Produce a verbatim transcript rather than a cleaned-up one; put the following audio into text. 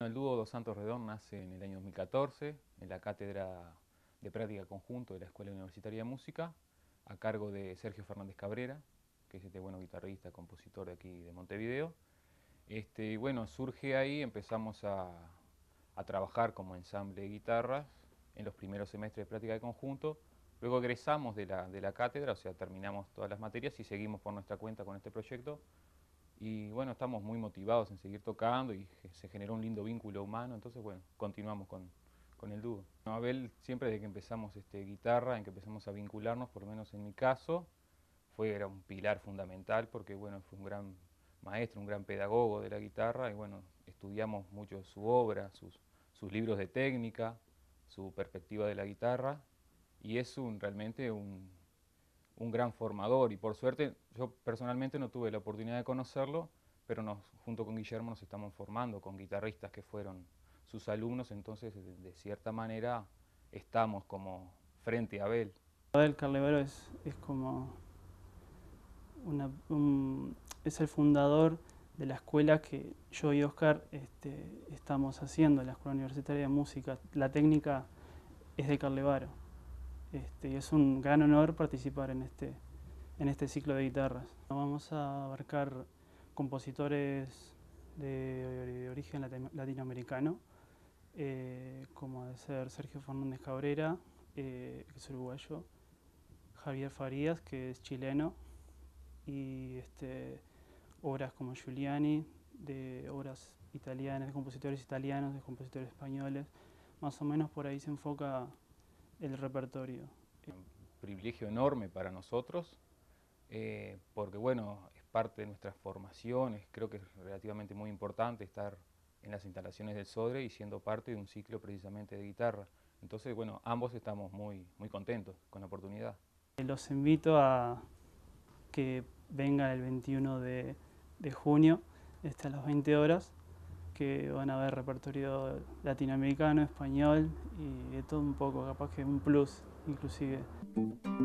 El dúo Dos Santos Redón nace en el año dos mil catorce en la Cátedra de Práctica Conjunto de la Escuela Universitaria de Música, a cargo de Sergio Fernández Cabrera, que es este bueno guitarrista, compositor de aquí de Montevideo. Este, y bueno, surge ahí, empezamos a, a trabajar como ensamble de guitarras en los primeros semestres de práctica de conjunto. Luego egresamos de la, de la cátedra, o sea, terminamos todas las materias y seguimos por nuestra cuenta con este proyecto. Y bueno, estamos muy motivados en seguir tocando y se generó un lindo vínculo humano, entonces bueno, continuamos con, con el dúo. Abel, siempre desde que empezamos este, guitarra, en que empezamos a vincularnos, por lo menos en mi caso, fue, era un pilar fundamental porque bueno, fue un gran maestro, un gran pedagogo de la guitarra y bueno, estudiamos mucho su obra, sus, sus libros de técnica, su perspectiva de la guitarra y es un, realmente un, un gran formador y por suerte yo personalmente no tuve la oportunidad de conocerlo, pero nos, junto con Guillermo nos estamos formando con guitarristas que fueron sus alumnos, entonces de, de cierta manera estamos como frente a Abel. Abel Carlevaro es, es como una, un, es el fundador de la escuela que yo y Oscar este, estamos haciendo, la Escuela Universitaria de Música. La técnica es de Carlevaro. Este, y es un gran honor participar en este, en este ciclo de guitarras. Vamos a abarcar compositores de, de origen latinoamericano, eh, como de ser Sergio Fernández Cabrera, eh, que es uruguayo, Javier Farías, que es chileno, y este, obras como Giuliani, de obras italianas, de compositores italianos, de compositores españoles. Más o menos por ahí se enfoca el repertorio. Un privilegio enorme para nosotros, eh, porque bueno, es parte de nuestras formaciones, creo que es relativamente muy importante estar en las instalaciones del Sodre y siendo parte de un ciclo precisamente de guitarra. Entonces, bueno, ambos estamos muy, muy contentos con la oportunidad. Los invito a que vengan el veintiuno de, de junio este, a las veinte horas, que van a ver repertorio latinoamericano, español y de todo un poco, capaz que un plus inclusive.